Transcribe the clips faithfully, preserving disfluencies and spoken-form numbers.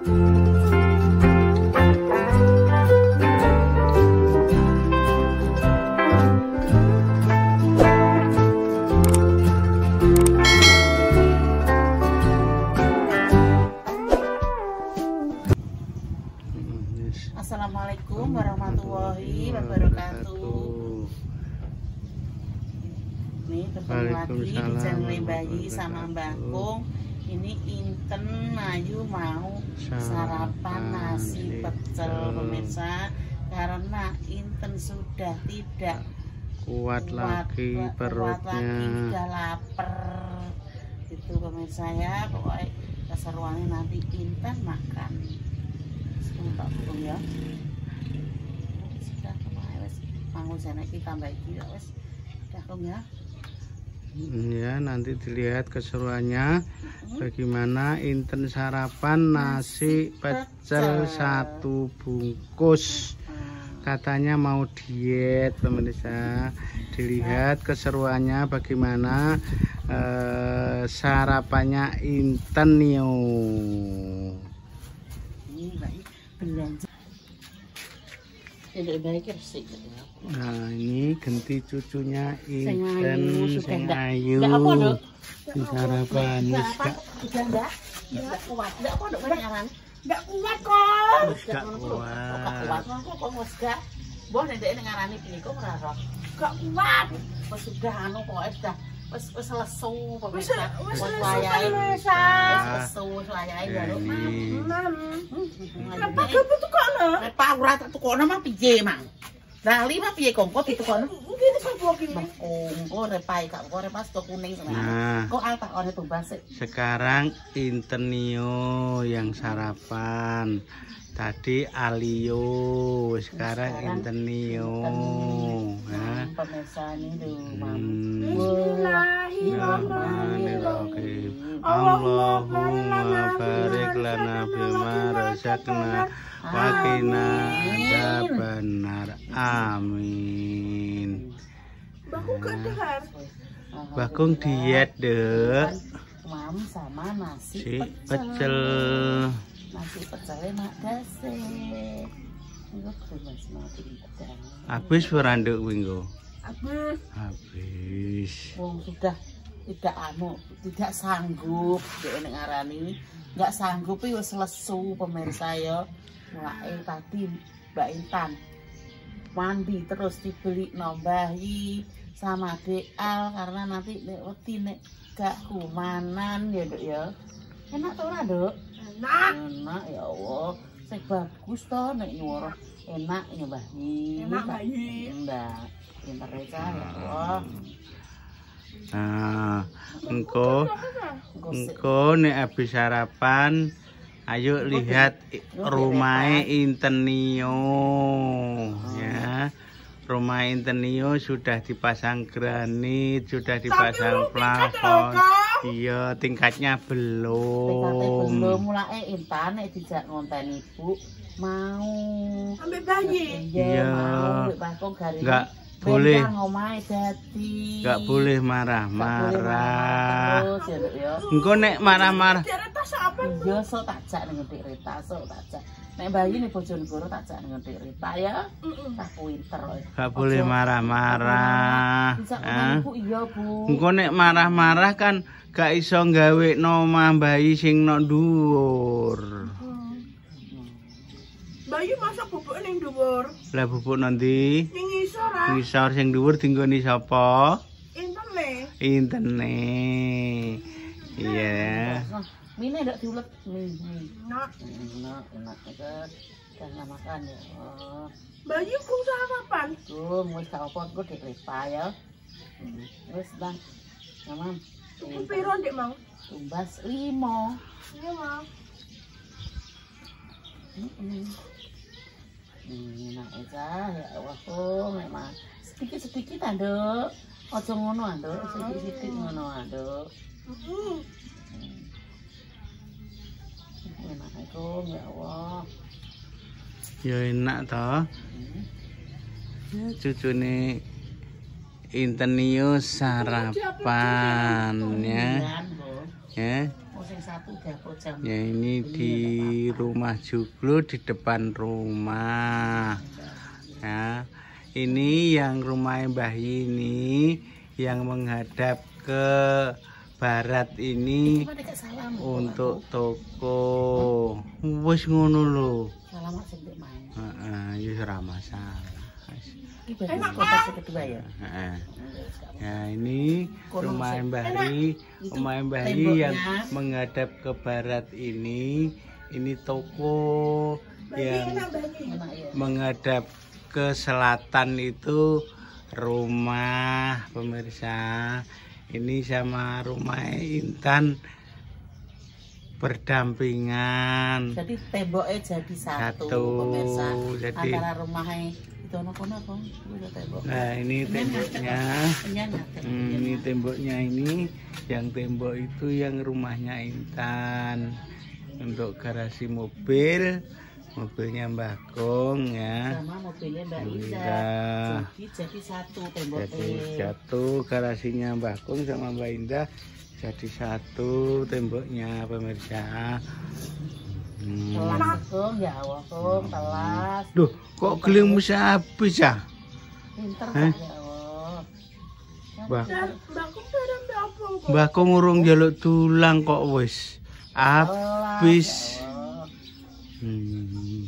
Assalamualaikum warahmatullahi wabarakatuh. Nih ketemu lagi di channel Bayi sama Mbak Kung. Ini Inten Ayu mau sarapan nasi pecel pemirsa, karena Inten sudah tidak kuat, kuat lagi perutnya, kuat lagi, udah lapar itu pemirsa ya. Pokoknya keseruannya nanti Inten makan. Tak belum ya. Sudah kemarin wes manggung sana kita tambah iki wes. Sudah belum ya. Ya, nanti dilihat keseruannya bagaimana Inten sarapan nasi pecel satu bungkus. Katanya mau diet pemirsa. Dilihat keseruannya bagaimana eh, sarapannya Inten yo. Belanja. Tidak baik resik. Nah, ini ganti cucunya Inten sing ayu. Di sarapan Sudah enggak? Enggak kuat. Enggak apa nduk nyaran. Enggak kuat kok. Enggak kuat. Kok kok wis gak. Mbah nek ndek ngarani piye kok ora roh. Enggak kuat. Wis sudah anu pokoke sudah wis wis lesu pemirsa. Wis layahe wis lesu wis layahe ya lho. Mam. Kenapa kamu tukono? Nek Pak ora tak tukono mah piye, Mang? Lali mah piye kongko ditukono? Ngene sapa iki? Kongko repai kak kok repas to kuning sama. Nah, kok al tak one tumbas. Sekarang Inten Nio yang sarapan. Tadi Alio, sekarang Inten Nio. Nah, pemirsa ini lho, Mam. Bismillahirrahmanirrahim. Allahumma barik lana bima razaqna wa qina adzabannar. Amin. Bakung kedahar. Bakung diet, Dek. Mam sama nasi si pecel. pecel. Nasi pecelnya mak dase. Enggak bebas mati ikan. Habis beranduk winggo. Habis. Habis. Wong sudah tidak anu, tidak sanggup dek nek ngarani. Enggak sanggup iki wis lesu pemirsa ya. Mulai tadi Mbak Intan mandi terus dibeli nombahi sama Deal karena nanti nek wedi nek gak kumanan ya, Dok ya. Enak tuh ora, Dok? Enak. Enak ya Allah. Sing bagus toh nek nyuwara enak nyobahi. Enak bayi. Enggak. Pinter ya Allah. Nah, engko engko nek habis sarapan ayo lihat rumah Inten Nio ya. Rumah Inten Nio sudah dipasang granit, sudah dipasang plafon. Iya, tingkatnya belum. Tingkatnya belum. Mulai Intan nek dijak ngonten ibu mau ambil bayi. Iya. Enggak boleh. Enggak boleh marah-marah. Engko nek marah-marah. Iya, sok takjak ning ngetik Rita, sok takjak. Nek bayi nih Bojonegoro takjak ning ngetik Rita ya. Tak pinter. Enggak boleh marah-marah. Ibu iya, Bu. Engko nek marah-marah kan gak iso gawe nomah bayi sing nok dhuwur. Bayi masa bubuk ning dhuwur. Lah bubuk nanti ning ngisor ah. Ngisor sing dhuwur dinggoni sapa? Intene. Intene. Iya. Mine ndak diulet. Enak. Enak, enak banget. Jangan makan ya. Bayi kung sarapan. Tuh, wis gak apa kok dek Ripa ya. Wis bang. Sama. Piro ndek, Mang? Tumbas lima. Iya, Mang. Heeh. Ini enak aja ya Allah tuh memang sedikit-sedikit Anduk. Aja ngono Anduk, sedikit-sedikit ngono Anduk. Heeh. Enak itu ya Allah. Ya enak toh. Ya cucune Inten Nio sarapan ya. Ya. yang satu dapur jam. Ya ini di rumah Joglo di depan rumah. Ya, ini yang rumah Mbah ini yang menghadap ke barat ini untuk toko. Wes ngono lho. Salam sing mbek main. Heeh, ya ora masalah. Enak kota kedua ya. Heeh. Ya ini rumah Mbahri, rumah Mbahri yang menghadap ke barat ini, ini toko yang menghadap ke selatan itu rumah pemirsa. Ini sama rumah Intan berdampingan. Jadi temboknya jadi satu, Satu, pemirsa. jadi- Antara rumahnya itu kono apa? Tembok. Nah ini temboknya. Hmm, ini temboknya ini, yang tembok itu yang rumahnya Intan. Untuk garasi mobil, mobilnya Mbah Gong ya. Sama mobilnya Mbak Indah. Indah. Jadi jadi satu temboknya. Jadi satu garasinya Mbah Gong sama Mbak Indah jadi satu temboknya pemirsa. Hmm. Telas Gong ya Allah Gong, telas. Duh, kok geling mesti habis ya? Pinter Eh? ya Allah. Mbah Telas, Mbah Gong urung njaluk tulang kok wis habis. ya Allah. Hmm.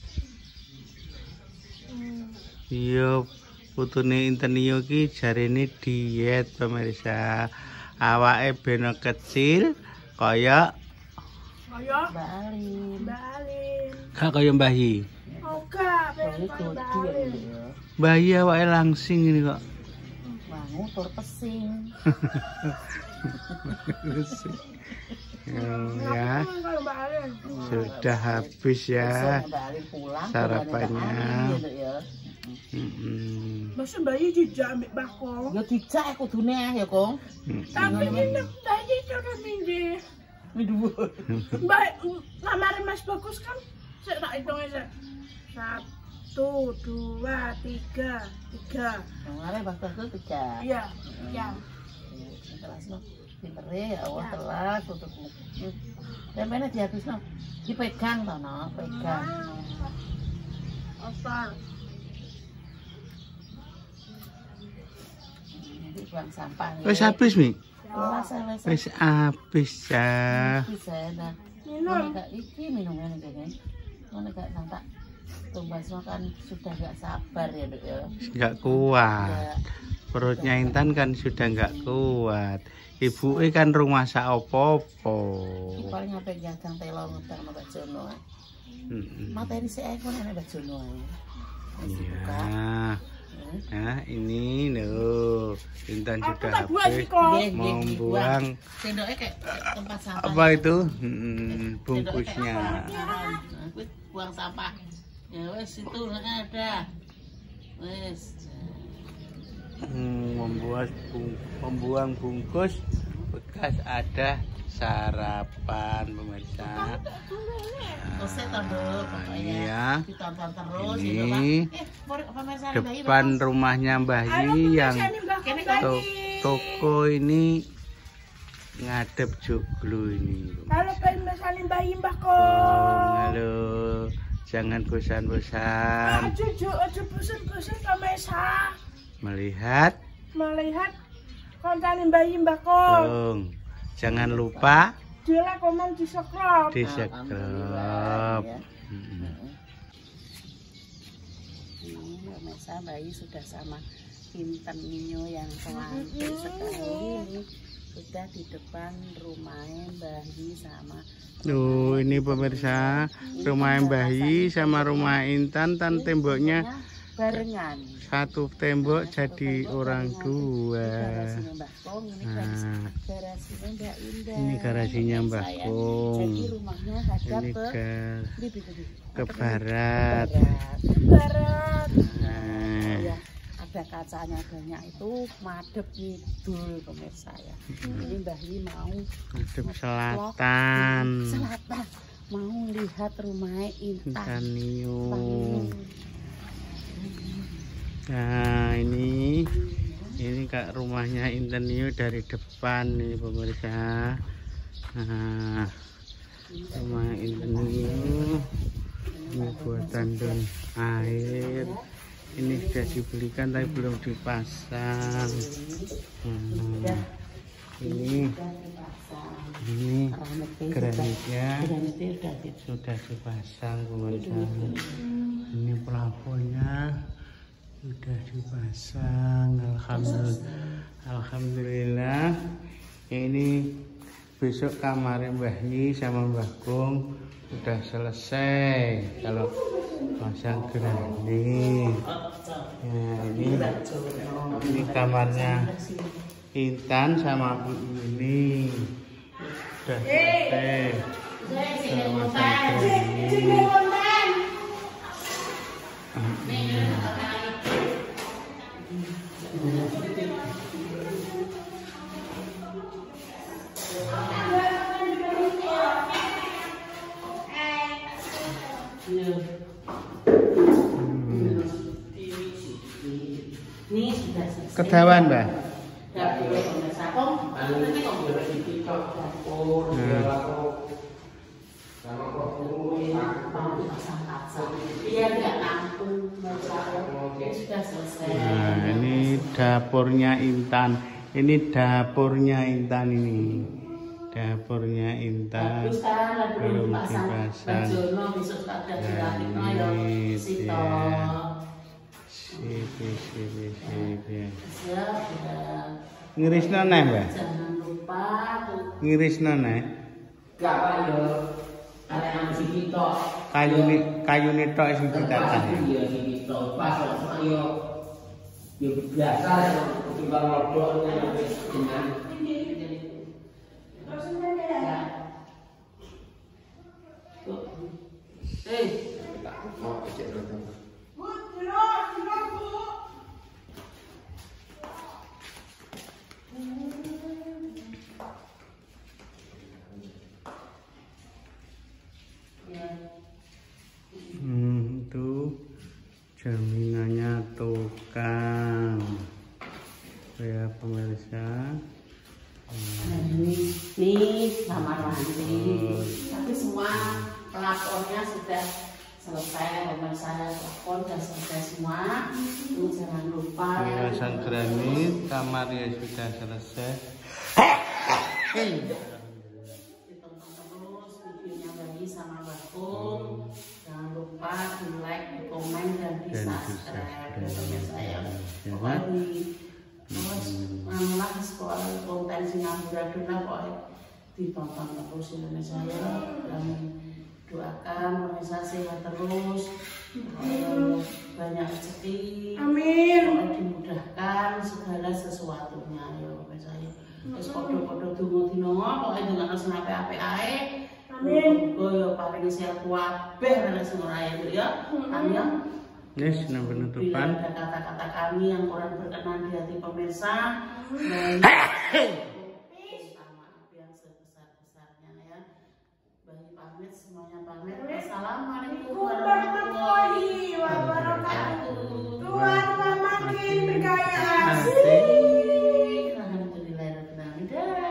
Iya, putune Inten iyo ki jarene diet pemirsa. Awake beno kecil kaya Kaya Mbak Alin. Mbak Alin. gak kaya Mbahyi. Oga, Ini pengen dodi Mbak ya Alin. ini ya. Mbahyi awake langsing ini kok. Wangu tur pesing. Hmm, ya, Aku kalau Mbak Alin. sudah habis ya Besok Mbak Alin pulang, sarapannya. Mbak Alin, gitu ya. Mm-mm. Masa bayi dijak ambil bakong. Ya dijak kudune ya, Kong. Mm-mm. Tapi ini bayi terus minggu. Mi dhuwur. Mbak, lamarin Mas Bagus kan saya tak hitungnya saya. Satu, dua, tiga, tiga. Kemarin Mbak Bagus tiga. Iya, iya. Telas no. Pinter ya Allah telas untuk dan mana dihabis no. Dipegang toh no, pegang. Asal. Nanti buang sampah. Wis habis Mi? Telas ya wis. Wis habis ya. Bisa nah. Minum. Gak iki minumnya nih kayaknya. Mana gak nampak tumbas makan sudah gak sabar ya Dok ya. Nggak kuat. Ya. Perutnya Intan kan sudah nggak kuat. Ibu kan rumah sak opo-opo. Iki paling sampai jagang telo ngutang sama Mbak Jono. Mm-mm. Materi saya pun enak Mbak Jono ae. Wis dibuka. Ya. Nah, ini loh. Intan Aku sudah tak buat sih habis kok. Nggih, mau nggih, buang Sendoknya kayak tempat sampah. apa itu? Mm, bungkusnya. Nah, kuwi buang sampah. Ya wes itu nah, ada. Wes. Hmm, membuat bung, membuang bungkus bekas ada sarapan pemirsa. Terus tondo pokoknya Iya. ditonton terus Ini gitu, Pak. Eh, por- pemirsa Mbak Yu, Depan Pak. rumahnya Mbah Yi yang Kene to toko ini ngadep Joglo ini. Kalau pengen mesalin bayi Mbak Oh, Kong. halo, jangan bosan-bosan Ajo, ajo bosan-bosan pemirsa. melihat Melihat konten bayi Mbak Kong. dong. Jangan lupa Dia komen di subscribe. di Alhamdulillah, subscribe. ya. Mm-mm. Ini pemirsa bayi sudah sama Intan Nio yang pelantik sekali ini sudah di depan rumahnya Mbah Yi sama Tuh, ini pemirsa rumah Mbah Yi sama rumah Intan, tan temboknya barengan. satu tembok jadi orang dua. Garasinya Mbah Kong, ini garas- Nah, garasinya Mbak Indah. ini garasinya Mbah Saya. Kong. Jadi rumahnya hadap Ini ke ke di, di, di, di. ke Apa ini? barat. Barat. Barat. Nah, Ya, ada kacanya banyak itu madep ngidul pemirsa ya. Ini Mbah Yi mau ngadep selatan. selatan mau lihat rumahnya Intan. Intan Nio. Intan. Nah, ini ini kak rumahnya Intan Nio dari depan nih pemirsa. Nah, rumah ini ini buatan don air. Ini sudah dibelikan tapi belum dipasang. Hmm. Ini ini granitnya sudah dipasang, pemirsa. Ini plafonnya sudah dipasang. Alhamdulillah. Alhamdulillah. Ini besok kamar Mbah Yi sama Mbah Gung sudah selesai kalau pasang granit. Nah, ini ini kamarnya Intan sama Bu ini sudah selesai kalau pasang granit. Ini sudah selesai. Kedawan, Mbak. Dapur pemirsa kok. Nanti kok boleh dipicok dapur. Mau dipasang kaca. Biar nggak nampung Ini sudah selesai. Nah, ini dapurnya Intan. Ini dapurnya Intan ini. Dapurnya Intan. Bagus kan, belum dipasang. dipasang. Bajono besok tak ada dilatih ayo. Sito. Sipi sipi sipi. Ya, sudah. Ngirisno neh, Mbak. Jangan lupa Ngirisno neh. gak apa yo. Ada yang sini tok. Kayu ni kayu ni tok sing ditata. Iya sini tok. Pas kok yo. Yo biasa yo timbang modal dengan Eh, mau cek dulu. Hmm, itu jaminannya tukang. Ya pemirsa. Ini, ini kamar mandi. Tapi semua pelapornya sudah selesai. Pemirsa pelapor sudah selesai semua. Ini jangan lupa. Pasang granit, kamar ya sudah selesai. Ditonton terus videonya Bayi sama Mbah Gung. Jangan lupa di like, di komen, dan di subscribe. Pemirsa ya. Pokoknya terus malah sekolah konten Singapura Dona pokoknya ditonton terus Indonesia ya, dan doakan pemirsa sehat terus, banyak rezeki, amin, dimudahkan segala sesuatunya ya pemirsa ya. Terus podo-podo dungo dino pokoknya dengan sing apik-apik ae. amin. Yo paling sehat kabeh nek sing ora ya. Amin. Yes, nah penutupan. Ada kata-kata kami yang kurang berkenan di hati pemirsa. Dan maaf yang sebesar-besarnya ya. Bagi pamit semuanya pamit. Assalamualaikum warahmatullahi wabarakatuh. Tuhan makin berkaya asik. Alhamdulillahirobbilalamin.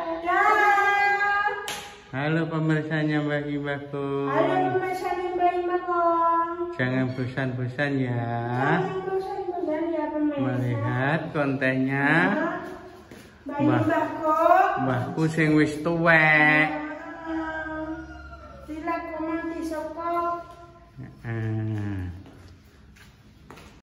Halo pemirsanya Mbak Ibaku. Halo pemirsanya Mbak Ibaku. Jangan bosan-bosan ya. Jangan bosan-bosan ya pemirsa. Melihat kontennya Mbak Ibaku. Mbahku sing wis tuwek. Sila komenti sokok. Heeh.